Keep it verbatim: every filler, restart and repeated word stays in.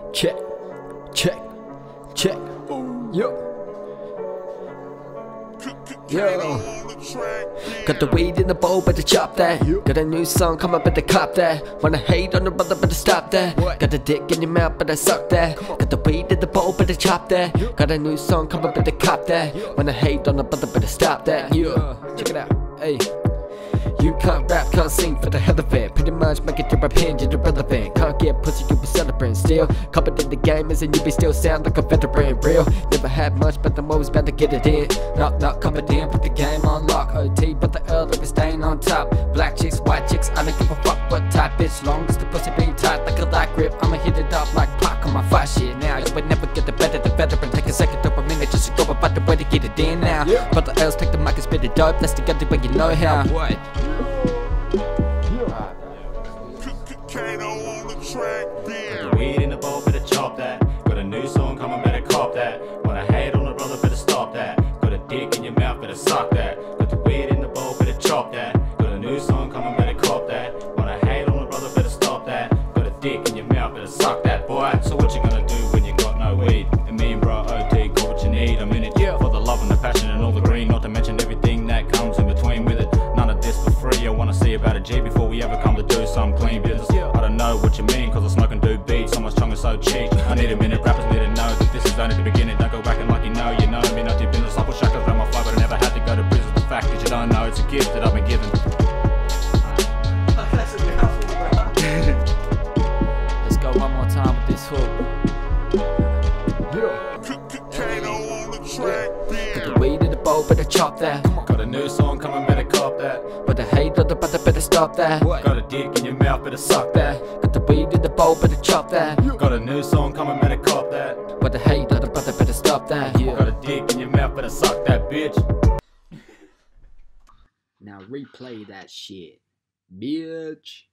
Check, check, check. Yo. Yo. Got the weed in the bowl, better chop that. Got a new song coming, better cop that. Wanna hate on the brother, better stop that. Got the dick in your mouth, better suck that. Got the weed in the bowl, better chop that. Got a new song coming, better cop that. Wanna hate on the brother, better stop that. Yeah, check it out, hey. You can't rap, can't sing for the hell of it. Pretty much make it your opinion irrelevant. Can't get pussy, you be celebrating still. Covered in the game is and you be still sound like a veteran. Real, never had much but I'm always about to get it in. Knock knock, coming in, put the game on lock. O T, but the Earl like a stain on top. Black chicks, white chicks, I don't give a fuck what type. Bitch, long as the pussy be tight like a light grip, I'ma hit it up like clock on my fight shit. Now you would never get the better, the veteran. Take a second or a minute just to go about the way to get it in now. But the Earls take the mic and spit it dope. Let's together when you know how. What? Got the weed in the bowl, better chop that. Got a new song coming, better cop that. Wanna hate on the brother, better stop that. Got a dick in your mouth, better suck that. Got the weed in the bowl, better chop that. Got a new song coming, better cop that. Wanna hate on the brother, better stop that. Got a dick in your mouth, better suck that, boy. So what you gonna do when you got no weed? And me and bro O T got what you need. I'm in it for the love and the passion and all the green. Not to mention everything that comes in between with it. None of this for free. I wanna see about a G before we ever come to do some clean business. I don't know what you mean, cause I smoke and do beats. So much tongue is so cheap. I need a minute, rappers need to know that this is only the beginning. Don't go whacking like you know, you know me, not your business. I put shackles around my flow, but I never had to go to prison. The fact that you don't know, it's a gift that I've been given. Let's go one more time with this hook. Got the weed in the bowl, better chop that. Got a new song coming, better cop that. But the hate on the brother, better stop that. Got a dick in your mouth, better suck that. Got the weed in the bowl, better chop that. Got a new song coming, better cop that. But the hate on the brother, better stop that. Got a dick in your mouth, better suck that, bitch. Now replay that shit, bitch.